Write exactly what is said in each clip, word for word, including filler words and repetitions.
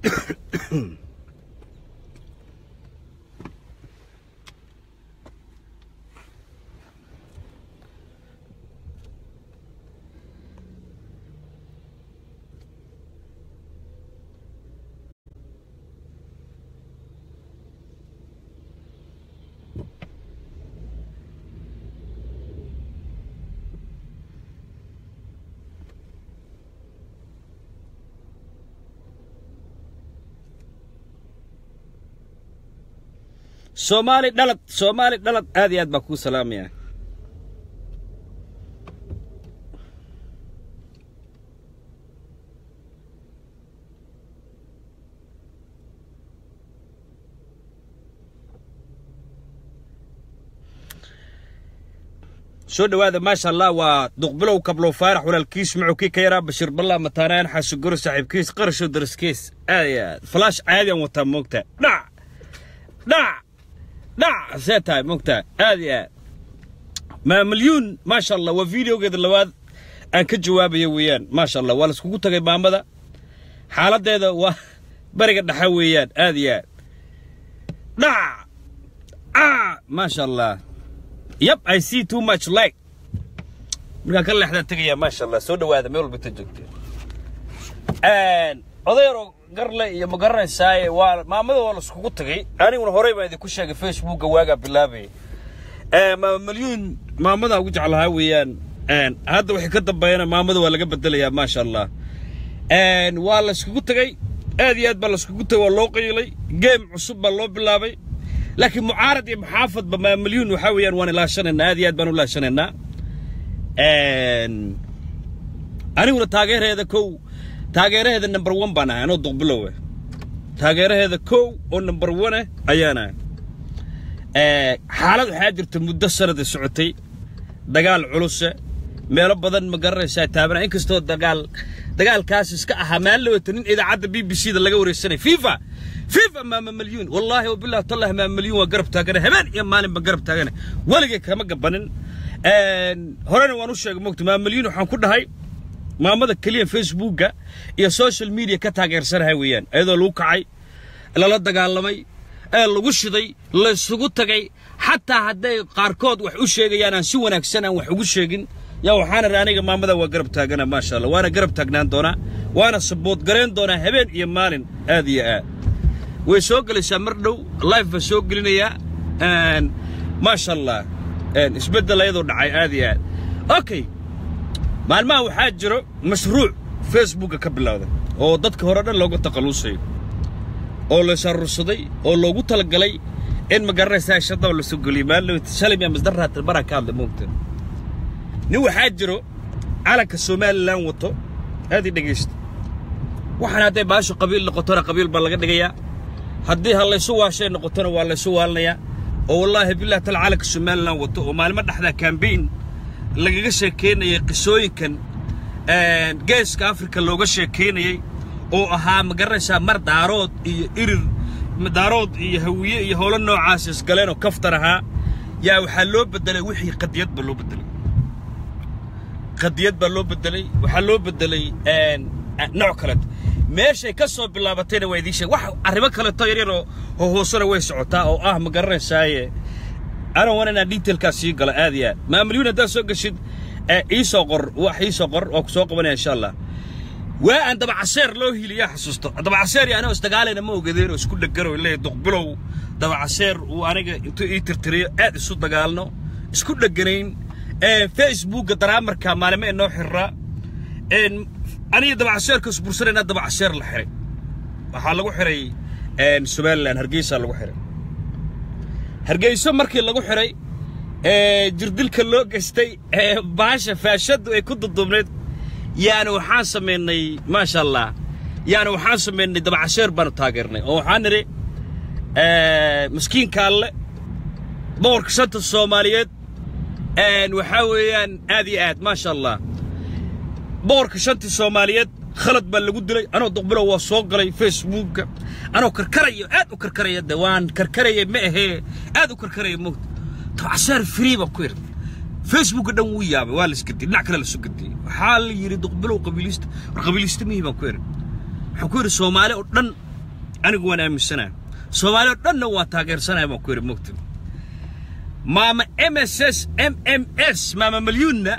Somali dalad Somali dalad aad iyo aad baa ku salaamaya soo dhawaada ma sha Allah waa duqbilow kablo faarax walaalkiis macuu ka yaraa bashir balla mataanaan xasuguro saaxiibkiis qarasho daraskiis aad iyo aad flash caadi aan wata moogta dhac dhac لا سيتاي مقطع هذه ما مليون ما شاء الله وفيديو قد لواد أن كجواب يويان ما شاء الله ولا سكوت تجي بامبدا حالات هذا و بركة نحويان هذه لا آه ما شاء الله يب I see too much like من كل إحدى تجي ما شاء الله سود هذا ما يقول بتجوكتي and أضيرو قرله يا مقرن ساي وما ماذا ولا سكوت تجي أنا ونهرب إذا كل شيء فيسبوك واقع باللابي ما مليون ما ماذا وجه على هاويان and هذا وحكي كتب بيانا ما ماذا ولا قبل دليا ما شاء الله and ولا سكوت تجي هذه هاد بلا سكوت ولا قيلي جيم عصب بالله باللابي لكن معارض محافظ بما مليون وحاويان وانا لا شننا هذه هاد بنو لا شننا and أنا ولا تاجر هذا كو تاجر هذا النمبر ون بنا أنا ضد بلوه تاجر هذا كو والنمبر ون أيانا أه حالة حاجر تمد السرد السعودي دجال علوسة ميرب بدن مقرر ساتابنا إنك استود دجال دجال كاسس كأحمل وتنين إذا عاد بي بي سي ده لقوا السنة فيفا فيفا ما مليون والله وبالله طلع ما مليون وقرب تاجرنا همان يا مالي بقرب تاجرنا ولا كم جبنن أه هرنا ونوش مكتوب ما مليون وحنكون هاي ما ماذا كليا فيسبوك يا سوشيال ميديا كتاجر سرها ويان أيضا لوكعي لا لا دجالمي الوش ذي لا سقوط تجي حتى هدي قاركود وحوش يجي أنا سوى نكسنا وحوش يجين يا وحنا راني ما ماذا وقرب تاجنا ما شاء الله وأنا قرب تاجنا دونا وأنا سبوت قرين دونا هبين يمالين هذه وسوق اللي سمرنا لايف سوق لنا يا ما شاء الله إسبدل أيضا دعي هذه أوكي مال ما هو حاجره مشروع فيسبوك قبل هذا oo dadka horena loogu taqalusay oo la sharrusaday oo loogu talagalay in ma garanaysaa shada la soo galiyo maal salim ya masdaraat barakaad moogtan ni waxa jiro calanka Soomaaliland wato hadi dhageysto waxana haday baasho qabiil noqotona qabiil baa laga dhigayaa hadii hal la soo waashay noqotona waa la soo waalnaya oo wallahi billahi tal calanka Soomaaliland wato oo maalmo dhaxda campaign lagaga sheekeynayay qisooyinkan een geeska Afrika looga sheekeynayay oo ahaa ma garanaysaa mar daarood iyo irir daarood iyo hawiye iyo howlo noocaas is galeen oo kaftar ahaa yaa waxa loo bedelay wixii qadiyad ba loo bedelay qadiyad ba loo bedelay waxa loo bedelay een nooc kale meeshay ka soo bilaabatayna way idin sheeg wax arrimo kale to yar yar oo hoosana way socotaa oo ah ma garanaysaa أنا وانا ديتيل كاسي قال هذه ما مليون ده سوق الشد إيساقر وحيساقر وكساق بنا إن شاء الله وأن تبع عسير له هي اللي حسسته تبع عسير أنا استقال أنا مو قدير وسكول الجرو اللي دقبلوا تبع عسير وأنا يترتري هذا الصوت دقالنا سكول الجرين فيسبوك ترى أمر كمان ما إنه حرة إن أنا تبع عسير كسبورسر أنا تبع عسير الحري حلقوا حري إن سبال لأن هرجيس حلقوا حري هرجيسو مركي lagu xiray ee jirdilka loo gaystay ee baasha faashadu ay ku dudubneed yaani waxaan sameynay ma sha Allah yaani waxaan sameynay dabacasheer baan taageernay oo waxaan niri ee miskiinka alle boorka shanta Soomaaliyeed ee waxa weeyaan aad iyo aad ma sha Allah boorka shanta Soomaaliyeed khalad baa lagu dilay anoo duqbilo waa soo galay Facebook anoo karkarayo aad u karkarayo dawaan karkarayo ma ahe aad u karkarayo mood taasar free ba ku yir Facebook dhan wuu yaabay waa la iska dib dhinac kale la soo gudbiyay waxa la yiri duqbilo qabiilista qabiilista mihi baan ku yir waxa ku yir Soomaali oo dhan anigu waan aaminsanahay Soomaaliya dhanna waa taageersanahay ma ku yiri mugtay maama M S S M M S maama milyuunna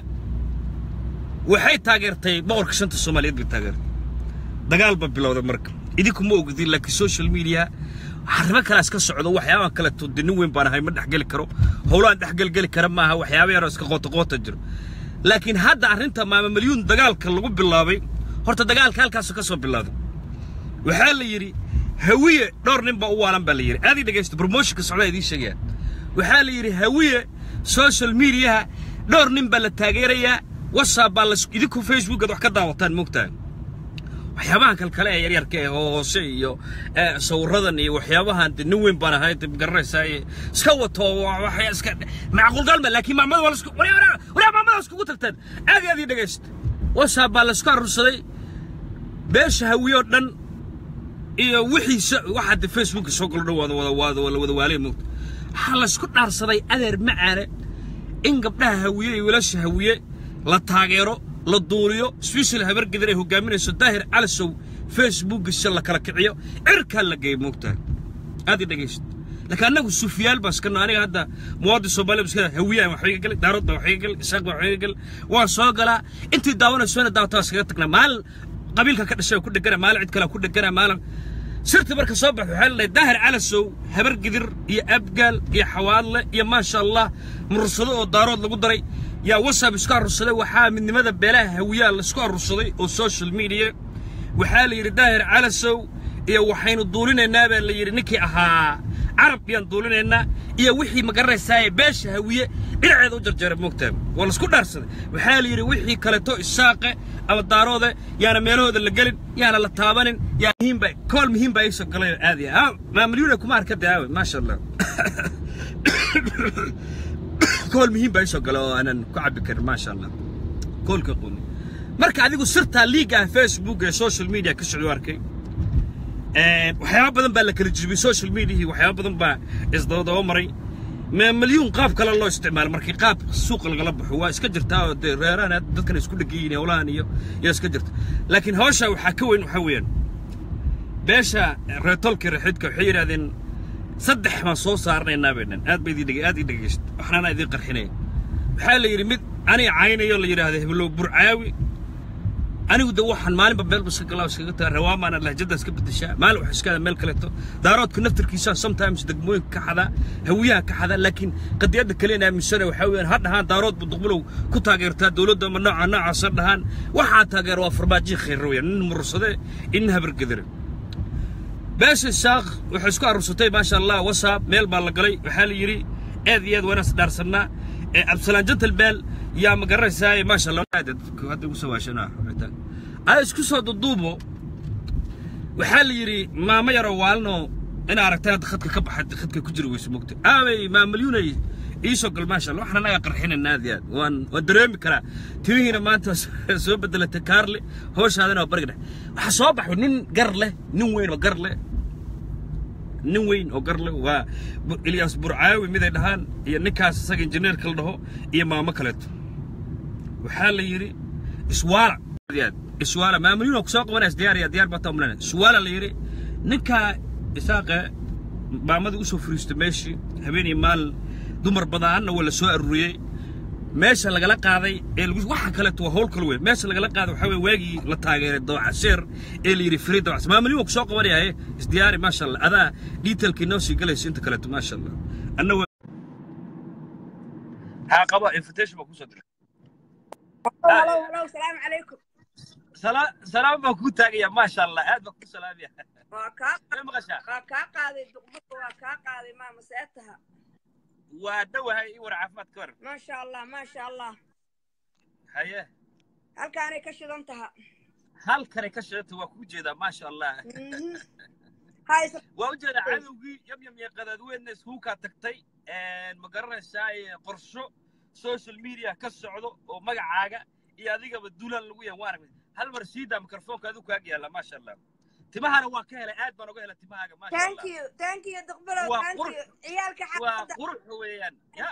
waxay taageertay boqorka shanta Soomaaliyeed bay taageertay dagaal ba bilowday marka idinku ma ogdin laakiin social media harba kala iska socdo waxyaabo kala tudin weyn baan ahay ma dhaxgali karo howlaan dhaxgal gali kara maaha waxyaabo yar oo iska qoto qoto jiro laakiin hadda arinta maama milyuun dagaalka lagu bilaabay horta dagaalka halkaas ka soo bilowday waxa la yiri hawiye dhowr nin ba u waalan ba la yiri aadi dhageysto promotion ka socda idin sheegaya waxa la yiri hawiye social media dhowr nin ba la taageeraya WhatsApp ba la idinku Facebook wax ka daawataan moogtaan waxyaabaha kale kale yar yar ka hoose iyo sawiradan iyo waxyaabaha nin weyn baan ahay dib garanaysaa iska wato waxay iska macquul galma laakiin maamada wala isku wala wala maamada isku tagtaan aadi aadi dhageysto WhatsApp ba la isku arursaday beesha hawiyo dhan iyo wixii waxa Facebook soo gal dhawaado wada wada wada waalay moogta waxa la isku dhaarsaday adeer macaane in gabdhaha hawiye iyo wiilasha hawiye la taageero la duuliyo special habar gidaray hogaaminayso daahir calasow Facebook isha la kala kiciyo cirka la geey moogtaa aadi dhageysto laakiin anagu sufiyaal bas kana aniga hadda muwaadin Soomaaliyeed iska hawiye wax iga gal daarad wax iga gal isaaq wax iga gal waa soo gala intii daawanayso daawta iskaga tagna maal qabiilka ka dhashay ku dhagana maal cid kale ku dhagana maal sirta marka soo baxo waxa la daahir calasow habar gidir iyo abgal iyo xawaadle iyo ma sha Allah mursado oo daarood lagu daray يا WhatsApp isku arursaday waxa midnimada beelaha hawiya la isku arursaday oo social media waxa la yiri daahir calasow iyo waxaynu duulinaynaa baa la yiri ninkii ahaa carab yaan duulinaynaa iyo wixii ma garanaysaa beesha hawiye dhinaceeda u jarjaray moogtaan wala isku dhaarsaday waxa la yiri wixii kale to isaaqe ama daaroode yaana meelahooda la galin yaana la taabanin yaa muhiim bay kool muhiim bay soo galay aadi ah ma milyuuna kuma arkada ma sha Allah كل مهم بيسو قالوا أنا كعب كر ما شاء الله كل كقولي مرك عديكوا سرتها ليجا فيسبوك سوشيال ميديا كسر واركي وحياة بدن بالك الجبي سوشيال ميديا وحياة بدن با إصداد عمري ما مليون قاب كلا الله استعمال مركي قاب السوق الغلب هو إسكجرت هذا ريران هذا كان يسكول جيني ولاني يا إسكجرت لكن هوشة وحكوين وحوين باشا رتولك رحيتك وحير هذين صدح ما صو صارنا نابنا هاد بيدي دقي هاد دقيست احنا انا ذي قرحنين بحال يري مد انا عيني يلا يري هذا هبلو برعاوي انا ودوحن مالين ببل بس قلاو سكتا روام انا لهجدا اسك بدشا مال وحش كذا ميل كليتو دارود كنفتر كيسا سم تايمز دقموين كحدا هويها كحدا لكن قد يد كلينا من سنه وحاوين هاد هان دارود بدقبلو ku taageerta dawladda ma nooca nooca sadhan waxa taageer waa farmaajo khayrow in mursade in habar gadir باش الشاق وحسكو عروستي ما شاء الله وصاب ميل بالقلي وحال يري اذ يد وناس دارسنا ابسلان جنت البال يا مقرساي ما شاء الله هذا هذا سوا شنو اي اسكو سو دودوبو وحال يري ما ما يرو والنو انا aragtay khadka ka baxay khadka ku jiro weys moogtay aaway ma milyuunay iisoo gal ma sha Allah waxna naga qarxinay naadiyad waan wadareemi kara tiwiina maanta soo bedelatay Carly hooshadana oo barigna waxa soo baxay nin gar leh nin weyn oo gar leh nin weyn oo gar leh waa Ilyas Burcaawi mid ay dhahaan iyo ninkaas isaga engineer kala dhaho iyo maamo kale waxa la yiri iswaala iswaala ma milyuun ku soo qabanaysa diyaar ya diyaar bata umlana iswaala la yiri ninka isaaqa maamadu u soo furiistay meeshi habeenii maal dumar badan wala soo aruriyay meesha laga la qaaday ee waxa kale to howl kale weey meesha laga la qaaday waxa weey waagi la taageeray doocaseer ee liiri firiid doocaseer maamuli uu soo qabanayay isdiyaari ma sha Allah ada detailkii noo sii galaysa inta kale ma sha Allah anna ha qaba invitation ba ku soo diray hello hello salaam alaykum salaam salaam ba ku taagaya ma sha Allah aad ba ku salaamiya waa ka ka qaaday duqbuka waa ka qaaday maama seetaha ودوها ورا عفمت كور ما شاء الله ما شاء الله هيا هل كان كشدنتها هل كان كشدنتها وكوجيدا ما شاء الله هاي ووجد عدوي يم يم يقدد وين سوكا تكتي ان ما قرنساي قرشو سوشيال ميديا كسعودو او مغعاغا iyo adiga badulan lagu yahay waan hal mar siida mikrofoonka adu kaaga yaala ma sha Allah timahana waa ka helay aad baan uga helay timahaaga ma sha Allah thank you thank you daqbalo thank you ciyaalka xaqada waa qurux weeyaan ya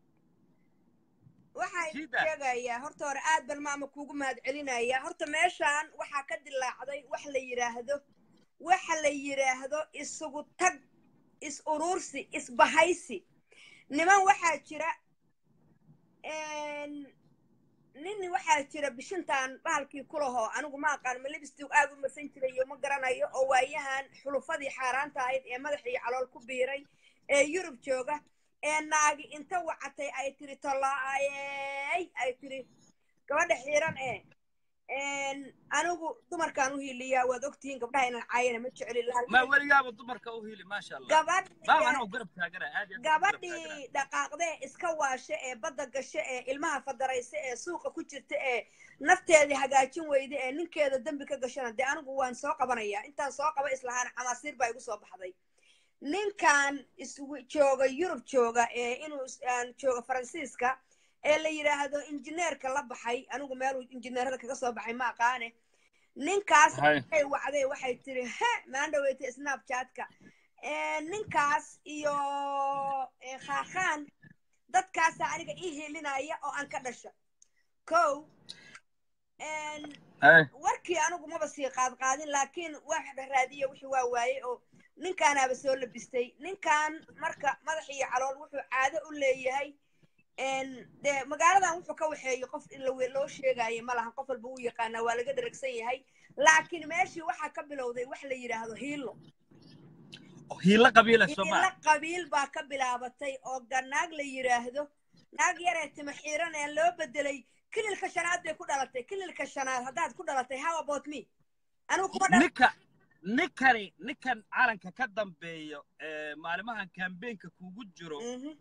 waxay sheegaya horta hore aad bal maama kuugu mahad celinaya horta meeshan waxa ka dilaacday wax la yiraahdo waxa la yiraahdo isugu tag is urursi is bahaysi niman waxaa jira een nin waxaa jira bishintaan bahalkii kulaho anigu ma aqaan ma libistii aad u masan jiray iyo ma garanayo oo waayahan xulufadii xaaraanta ahayd ee madaxii calool ku biiray ee Yurub jooga ee naagi inta wacatay ay tiri tolaayay ay tiri gabadha xiran ee een anigu dumarkaan u hiiliyaa waad ogtiin gabdhaha inaan caayana ma jeceli lahaa ما وليابا دمرك او هيلي ما شاء الله gabadh بابا انا قرب تاجره عادي gabadhii dhaqaaqdee iska waashe ee badda gashe ee ilmaha fadaraysa ee suuqa ku jirta ee nafteedii hagaajin weyday ee ninkeeda dambi ka gashana dee anigu waan soo qabanayaa intaan soo qaba islahaan camaasiir baa igu soo baxday ninkan isugu jooga Yurub jooga ee inuu aan jooga Faransiiska ee la yiraahdo injineerka la baxay anigu meel injineerada kaga soo baxay ma aqaane ninkaas ay wacday waxay tiri ha maandhaweeyta Snapchat-ka ee ninkaas iyo ee khaaxan dadkaas aniga ii helinaya oo aan ka dhasho kow een warkii anigu ma basii qaad qaadin laakiin wax raadiyo wixii waa waaye oo ninkaan aba soo labistay ninkaan marka madax iyo calool wuxuu caado u leeyahay een de magaaladan wuxuu ka waxeeyo qof in loo sheegayo ma lahan qof walba uu yaqaan waa laga dharagsan yahay laakiin meeshii waxa ka bilowday wax la yiraahdo hiilo hiilo qabiila Soomaali hiilo qabiil baa ka bilaabatay oo ganaag la yiraahdo naag yar ee timo xiran ee loo bedelay kililka shanaad bay ku dhalatay kililka shanaad hadaad ku dhalatay how about me anigu kuma dhalatay nika nikani nikan calanka ka dambeeyo ee maalimahan campaign-ka kugu jiro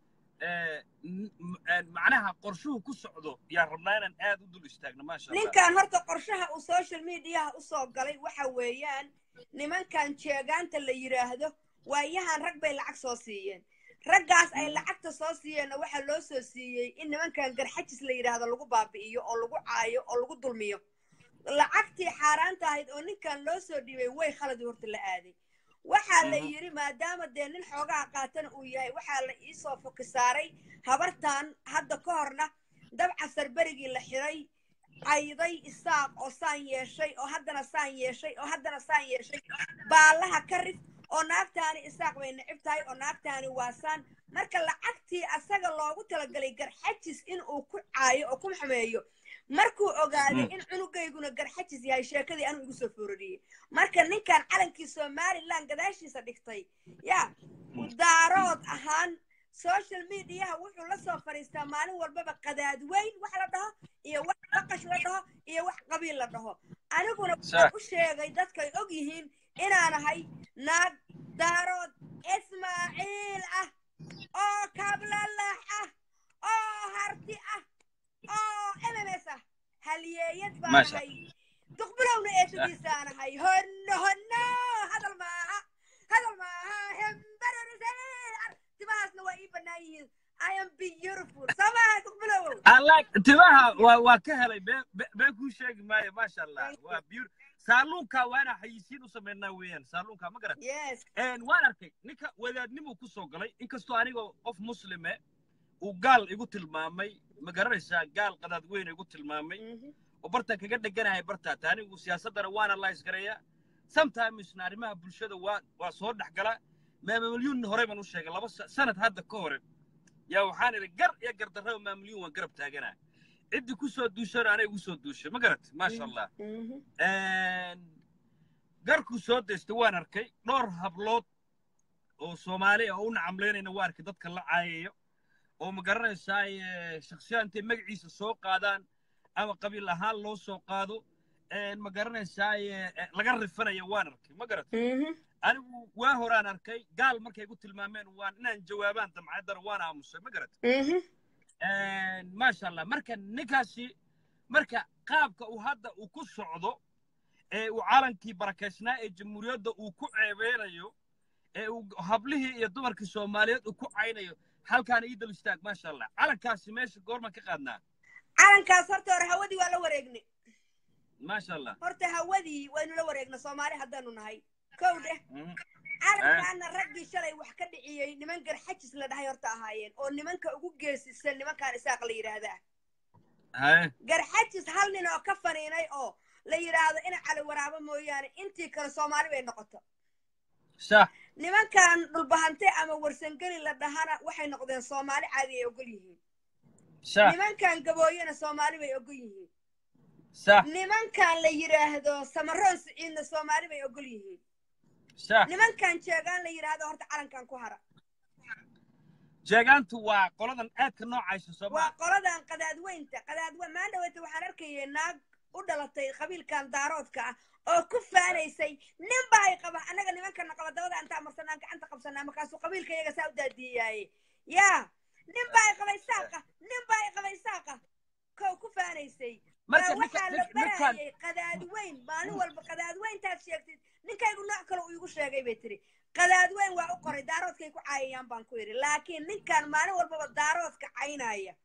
معناها قرشوه كسعودو يا ربنا أنا أدو دول استاجنا ما شاء الله. نكان هرت قرشها وسوشيال ميديا وصوب قلي وحويان نمان كان شيغان تلي يراهدو وياهن رقبة العكس صوصيين رقاس أي العكس صوصيين وحا لو صوصيين إن من كان قرحتس لي يراهدو لغو بابيو أو لغو عايو أو لغو دولميو لعكتي حاران تاهيد أو نكان لو سو ديوي وي خالد ورت اللي waxaa la yiri maadaama dee nin xoogaa qaatan uu yahay waxaa la ii soo fokisaaray habartan hadda ka horna dabca sarbarigii la xiray ayday isaaq oo saan yeeshay oo haddana saan yeeshay oo haddana saan yeeshay baalaha ka rif oo naagtaani isaaq way necib tahay oo naagtaani waa saan marka lacagtii asaga loogu talagalay garxajis in uu ku caayo oo ku maxmeeyo markuu ogaaday in cunugayguna garxajis yahay sheekadii aanu igu soo foorariyay marka ninkan calankii Soomaaliland gadaashiisa dhigtay ya daarood ahaan social media wuxuu la soo fariistaa maalin walba qadaad weyn wax la dhaho iyo wax qaqash la dhaho iyo wax qabiil la dhaho aniguna waxaan u sheegay dadka ay og yihiin inaan ahay naag daarood Ismaaciil ah oo kablalax ah oo harti ah oo M M S ah halyeeyad baan ahay تقبلون إيش بيسان هاي هن هن هذا الماء هذا الماء هم برزيل تباس نوائي بنايين I am beautiful سما تقبلون الله تباها وكهلي بيكون شيء ما ما شاء الله وبيور سالونكا وانا حيسين وسمينا وين سالونكا ما قرأت yes and وانا كي نك وذا نمو كسوقلي إنك استواني of مسلمة وقال يقول المامي ما قررش قال قداد وين يقول المامي وبرتا كجد جنا هاي برتا تاني وسياسة وانا الله يسكريا sometimes نارمها بالشدة وا وصور نحكلا ما مليون هري من وشة قلا بس سنة هذا كورن يا وحان الجر يا جر درهم ما مليون وقرب تاجنا عندي كوسو دوشر أنا كوسو دوشر ما قرأت ما شاء الله جر كوسو دستوان أركي نور هبلوت وصومالي أو نعملين نوار كده كلا عايو ومقرن ساي شخصيا أنت مجلس السوق هذا أما قبيل هال لو سوقادو إن ما قرنا شاي لقرب فنا يوانر ما قرت أنا وهوران أركي قال مركي قلت المامين وان نان جوابان تم عدر وانا مش ما قرت ما شاء الله مركا نكاسي مركا قابك وهذا وكل صعدو وعالنكي بركشنا الجمهورية ده وكل عبيريو وهبله يدمر كسوماليات وكل عينيو هل كان يدل استاق ما شاء الله على كاسي ماشي قرما كقدنا عالن كاسرت ور هودي ولا وريقني ما شاء الله هرت هودي وين لا وريقنا Soomaali hadanu nahay kowde عالن كان رجي شلay wax ka dhiciyay niman gar xajis la dhahay horta ahaayeen oo nimanka ugu geesisan nimankan isaaq la yiraahdaa hay gar xajis hal nin oo ka fariinay oo la yiraahdo ina cali waraabo mooyaane intii kale Soomaali bay noqoto صح nimankan dhulbahante ama warsangeli la dhahana waxay noqdeen Soomaali caadi ay ogol yihiin صح nimankan gabooyana Soomaali bay ogol yihiin صح nimankan la yiraahdo samaroon siciidna Soomaali bay ogol yihiin صح nimankan jeegaan la yiraahdo horta calankan ku hara jeegaantu waa qoladan aadka noocaysa waa Soomaali qoladan qadaadweynta qadaadwa maandhaweyta waxaan arkayay naag u dhalatay qabiilkan daaroodka ah oo ku faanaysay nin baa ay qaba anaga nimankan qaba dabada inta marsanaan gacanta qabsanaa markaasuu qabiilka iyaga saa u daadiyay yaa nin baa ay qabay saaqa nin baa ay qabay saaqa ko ku faanaysay marka waxa la barayay qadaadweyn maalin walba qadaadweyntaad sheegtid ninkaygu nooc kale uu igu sheegay bay tiri qadaadweyn waa u qoray daaroodkay ku caayayaan baan ku yiri laakiin ninkan maalin walba daaroodka caynaya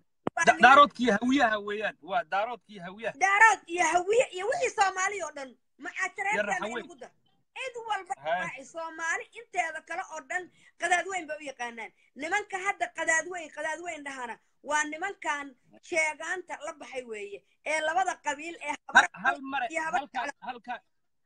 daaroodkii hawiyaha weeyaan waa daaroodkii hawiyaha daarood iyo hawiye iyo wixii Soomaali oo dhan ma caatareerta ugu dar cid walba ay Soomaali inteeda kale oo dhan qadaadweyn ba u yaqaanaan nimanka hadda qadaadweyn qadaadweyn dhahana waa nimankan sheegaanta la baxay weeye ee labada qabiil ee hal mar halka halka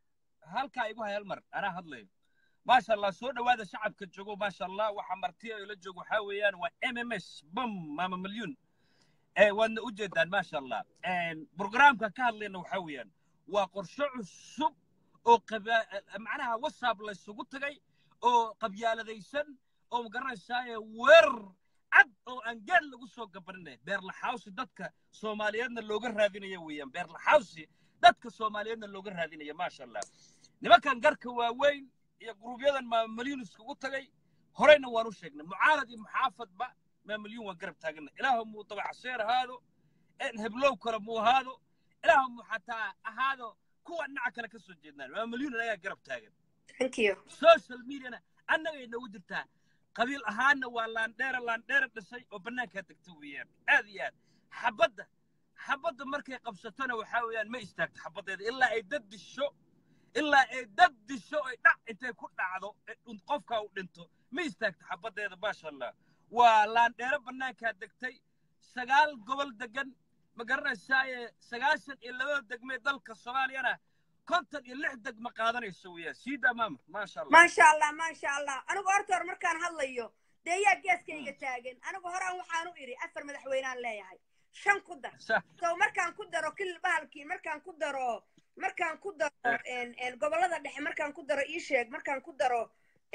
halka igu hay hal mar ana hadlayo ما شاء الله سو دواده شعبك جوجو ما شاء الله waxa martiyo ila joogo waxa weeyaan waa M M S bam mama milyan ee wana u jeedaan ma sha Allah een barnaamijka ka hadlayna waxa weeyaan waa qorshe cusub oo macnaha WhatsApp la isugu tagay oo qabyaaladaysan oo magaranaysaa weer cad oo aan gaar lagu soo gabanay beer la xawsi dadka Soomaaliyeedna looga raadinayo weeyaan beer la xawsi dadka Soomaaliyeedna looga raadinayo ma sha Allah nimankan garka waa weyn iyo gruubyadan ma milyan isku tagay horeyna waan u sheegnay mucaarad iyo muxaafadba ما مليون وقرب تاجنا إلهم طبعا عصير هذا إن هبلو كرم هذا إلهم حتى هذا كوا نعكنا كسر جدنا ما مليون لا يقرب تاجنا. Thank you. Social media أنا أنا إنه ودرتها قبيل أهانا ولا ندير ولا ندير بشيء وبناك هتكتبيان هذه حبضة حبضة مركي قبستنا وحاويان ما يستاك حبضة إلا إدد الشو إلا إدد الشو لا أنت كنت عضو انقفك وانتو ما يستاك حبضة هذا ما شاء الله. ولا ندير بناك هدكتي سجال قبل دجن مقرن ساي سجاشن إلا دج مدلك الصومالي أنا كنت اللي حدك مقادني السوية سيدا مام ما شاء الله ما شاء الله ما شاء الله أنا قرطر مركان هالليو ديا جيس كي يتاجن أنا قهران وحانو إيري أفر مدحوينان لا يهاي شن قدر تو مركان قدرو كل بالكي مركان قدرو مركان قدرو إن إن قبل هذا دحين مركان قدرو إيشيك مركان قدرو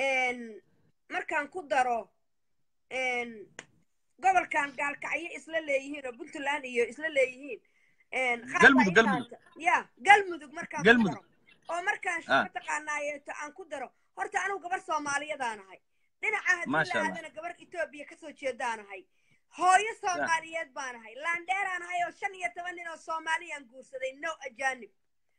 إن مركان قدرو إن قبل كان قال كعية إسلا ليهين وبنتلان إيو إسلا ليهين إن قلمود قلمود يا قلمود مركان قلمود أو مركان شو تقانا يتعان كدرو هرتا أنا قبل سومالية دانا هاي دينا عهد ما شاء الله هذا قبل إثيوبيا كسو تشي دانا هاي هاي سومالية بانا هاي لانديران هاي وشن يتمنى سوماليا نقوصة دي نو أجانب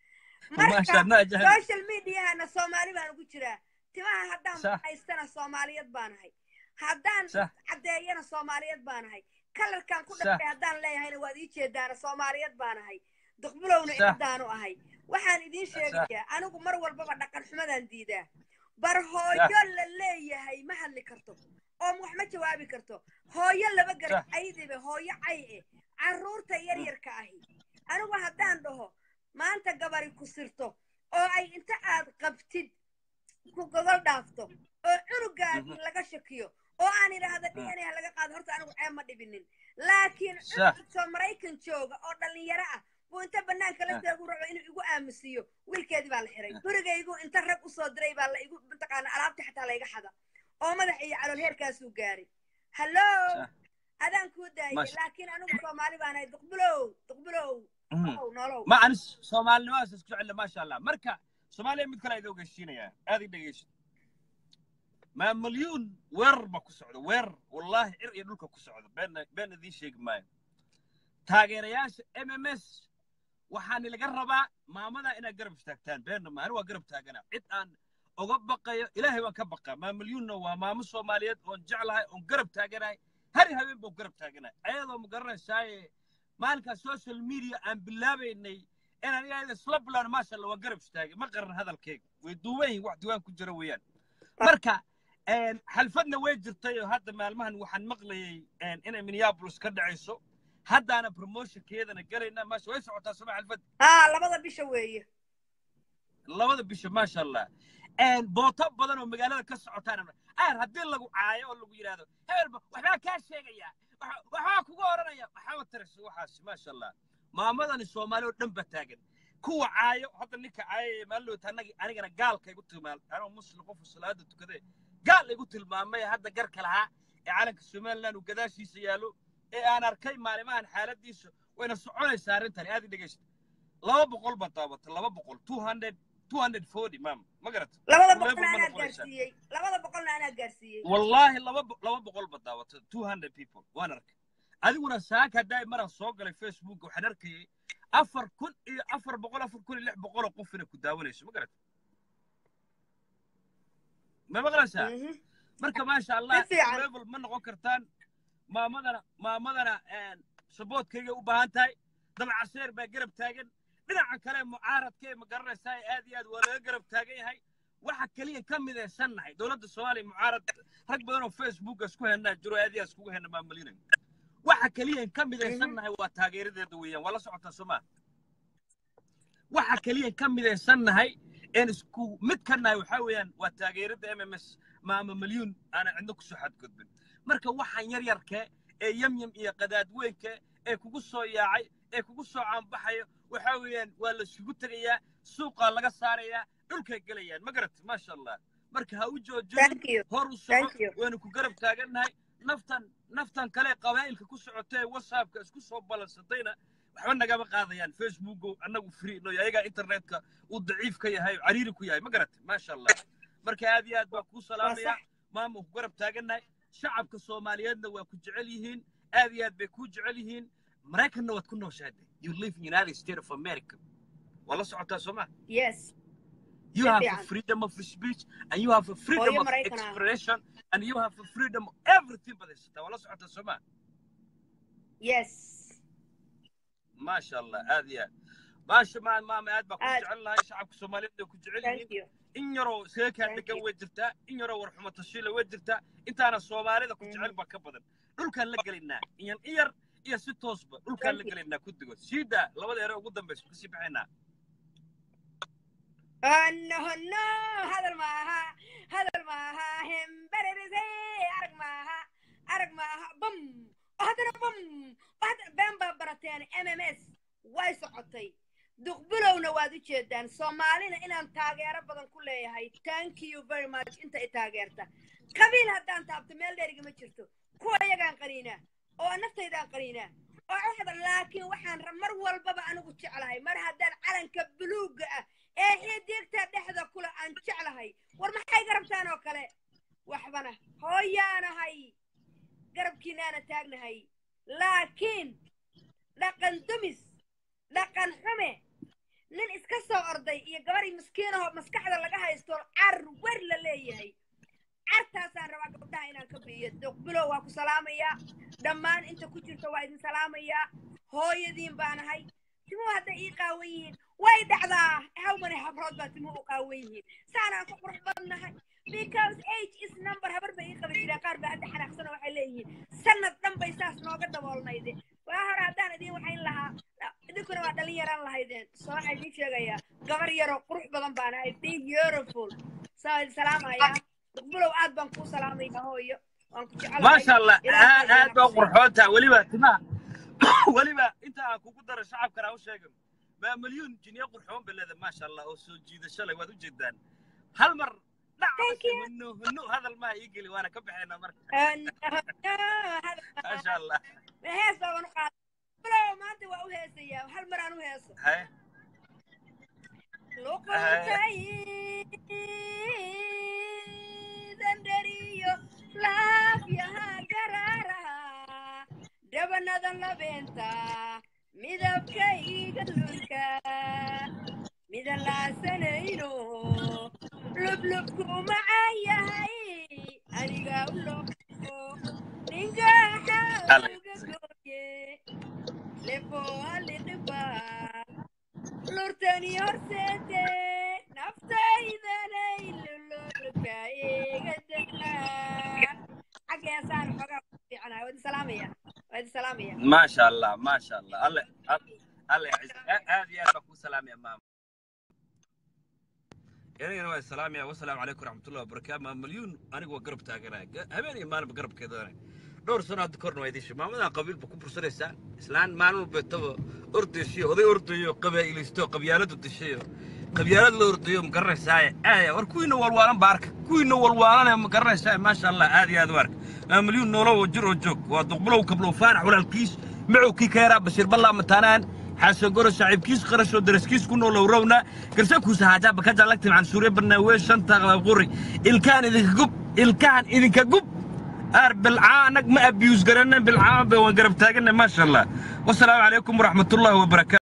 ما شاء الله أجانب سوشيال ميديا أنا سومالي بانا قوشرا تماها هدام حيستنا سومالية بانا هاي هدان عدينا سوماليات بانهاي كلر كان كل هدان لا يهين وادي جدان سوماليات بانهاي دقبلونا إدانو أهاي وحان إدين شيء أنا قمر والبابا دقن حمدان ديدا برهو يلا لا يهي محل كرتو أو محمد جوابي كرتو هو يلا بقر عيدي به هو يعيه عرور تيار يركاهي أنا وهدان ده ما أنت قبري كسرتو أو أي أنت عاد قبتد كوكول دافتو أو عرقاكي لقى شكيو oo aan iraahdo D N A laga qaado horta anigu ceeb ma dhibinin laakiin soo Mareykan jooga oo dhalinyaro ah buu inta banaanka la taagu rabo inuu igu aamusiyo wiilkeedii baa la xiray gurigaygu inta rag u soo diray baa la igu intaqaana alaabta xataa la iga xada oo madax iyo calool heerkaas uu gaaray hallo adaan ku daayay laakiin anigu Soomaali baan ahay duqbulow duqbulow nolow ma aan Soomaalinimaas isku jecel ma sha Allah marka Soomaaliya mid kale ay uga heshiinaya aad dhageyso ما مليون ور بكسعود ور والله إر يدلك كسعود بين بين ذي شيء ما تاجرياش إم إم إس وحان اللي قربا ما ماذا إنا قرب اشتكتان بين ما هو قرب تاجنا إتان أقبق إلهي وكبق ما مليون وما مصر ماليات ونجعلها ونقرب تاجنا هري هبي بقرب تاجنا أيضا مقرن شيء مالك السوشيال ميديا أم بالله إني أنا يعني سلب لنا ما شاء الله وقرب اشتاق ما قرن هذا الكيك ويدوين واحد دوين كجرويان مركا حلفنا ويجرتي هذا مالمهن وحن مقلي إن إنا منيابلس كدعيسو haddaana promotionkeedana galayna maasha way socotaa subax alfad ها لبدا بيشا ويه labada bisha maasha allah een booto badan oo magaalada ka socotaan aan haddii lagu caayo oo lagu yiraahdo hebel waxbaa kaa sheegaya waxaa kugu oranaya waxaa taris waxaas maasha allah maamadani Soomaali oo dhan ba taagan kuwa caayo hadda ninka caayo maalo tanagi anigana gaalka igu tilmaamay anoo muslim qof salaada tukaday gaal igu tilmaamay hadda garka lahaa ee calanka Soomaaliland uu gadaashiisa yaalo ee aan arkay maalimahan xaaladiisa wayna soconaysaa arintani aad dhageysta laba boqol ba taabato laba boqol two hundred two hundred forty maam ma garat labada boqol ana gaarsiiyay labada boqol ana gaarsiiyay wallahi laba laba boqol ba taabato two hundred people waan arkay adiguna saaka day mar soo galay Facebook waxaan arkay afar kun iyo afar boqol afar kun iyo lix boqol oo qof inay ku daawanayso ma garat ma maqlaysaa marka ma sha Allah level ma noqon kartaan maamadana maamadana een saboodkayga u baahan tahay dabcaseer baa garab taagan dhinaca kale mucaaradkee ma garanaysaa aad iyo aad waa laga garab taagan yahay waxa kaliya ka mid ah sannahay dawladda Soomaaliya mucaarad rag badan oo Facebook isku heena jiro aad iyo isku heena maamulina waxa kaliya ka mid ah sannahay waa taageeradeeda weeyaan wala socota Soomaal waxa kaliya ka mid ah sannahay in isku mid ka nahay waxa weeyaan waa taageerada M M S maama milyan ana cidna ku soo xadgudbin marka waxaan yar yarka ee yamyam iyo qadaad weynka ee kugu soo yaacay ee kugu soo caanbaxayo waxa weeyaan waa la isugu tagayaa suuqa laga saarayaa dhulka galayaan ma garat ma sha Allah marka ha u joojin hor u soco waanu ku garab taaganahay naftan naftan kale qabaa'ilka ku socotay WhatsApp-ka isku soo balansatayna waxba nagaba qaadayaan Facebook anagu free no yaga internetka uu daciif ka yahay cariiri ku yahay ma garat ma sha Allah marka aad iyo aad baa ku salaamaya maamul ku garab taaganahay shacabka Soomaaliyeedna waa ku jecel yihiin aad iyo aad bay ku jecel yihiin Mareykanna waad ku nooshahay you live in the United States of America wala socota Soomaal yes you have a freedom of speech and you have a freedom of expression and you have a freedom of everything but this wala socota Soomaal yes ma sha Allah aad iyo aad ma sha ma ma aad baa ku jecel lahay shacabka Soomaaliyeed ku jecel yihiin in yaro seeka degan way jirtaa in yaro war xumo tashiila way jirtaa intaana Soomaalida ku jecel ba ka badan dhulkan la galinaa in yar iyo si toosba dhulkan la galinaa ku digo siida labada eray ugu dambeeyay ku sii baxayna anno no hadal maaha hadal maaha hem bererese arag maaha arag maaha bam hadana bam hadana bamba barateen M M S way socotay duqbulowna waad u jeedaan Soomaalina inaan taageero badan ku leeyahay thank you very much inta ay taageerta qabiil haddaan taabto meel dheeriga ma jirto kuwa iyagaan qaniina oo naftayda qaniina oo waxda laakiin waxaan mar walbaba anigu jeclahay mar haddaan calanka buluuga ah ee xidigta dhexda kula aan jeclahay war maxay garabtaan oo kale waxbana hooyaanahay garabkiinaana taagnahay laakiin dhaqan dumis dhaqan xume nin iska soo orday iyo gabadhii miskiinaho maskaxda laga haysto car war la leeyahay cartaasaan rabaa gabdhaha inaan ka biiyo duqbulo waa ku salaamayaa dhammaan inta ku jirta waa idin salaamayaa hooyadiin baanahay timuhu hadday ii qaawan yihiin way dhacdaa how many habrood baa timuhu u qaawan yihiin saanaan ku qurux badnahay because age is number habar bay ii qaban jireen qaar baa hadda xanaaqsana waxay leeyihiin sanad dhan bay saas nooga daboolnayde waa hore haddaan idiin waxayn lahaa idinkuna waa dhalin yaraan lahaydeen soo waxaa idiin sheegayaa gabar yaroo qurux badan baan ahay beautiful soo idin salaamayaa duqbulow aad baan kuu salaamayaa hooyo waan ku jecelahay maasha Allah aad baa qurxoontaa weliba timaha weliba inta aan kugu daro shacabkana u sheegay ma milyan jinniyo qurxoon beleeda maasha Allah oo soo jiidasho leh waad u jeedaan hal mar no no hadal ma ii gali waana ka baxayna marka maasha Allah hees baan u qaaday bulow maanta waa u heesayaa hal mar aan u heeso hay luqutay dandariyo laafyaha garaaraha dabanadan labeenta midabkayga lulka midan laasanayno lublubku macaan yahay aniga u loko ningaxa uga gooye lefo aliqiba lurtani horseete naftaydanay lululka iga degnaa xaggeesaan xogaa ku fiicnaa wadi salaamaya هذه سلام يا ما شاء الله ما شاء الله الله الله يعز هذه يا بكو سلام يا ماما يعني أنا السلام يا والسلام عليكم ورحمة الله وبركاته مليون أنا وقرب تاجرها همني ما أنا بقرب كذا دور سنة ذكرنا ويدي شو ما منا قبيل بكون برسل إنسان إسلام ما نو بتو أردي شيء هذا أردي قبائل يستو قبيلة الشيء قبيلة الأردي مقرر ساي آية وركوين والوالان بارك كوين والوالان مقرر ساي ما شاء الله هذه هذا ورك مليون نولو وجر وجوك وتقبلوا قبلوا فارع ولا الكيس معو كي كيرا بشير بالله متانان حاسه قرش شعب كيس خرش ودرس كيس كنا لو رونا كرسكو سهاجة بكذا لكت عن سوريا برناويش شنطة غوري الكان إذا كجب الكان إذا كجب أرب بالعانق ما أبيوز قرنا بالعاب وقرب تاجنا ما شاء الله والسلام عليكم ورحمة الله وبركاته.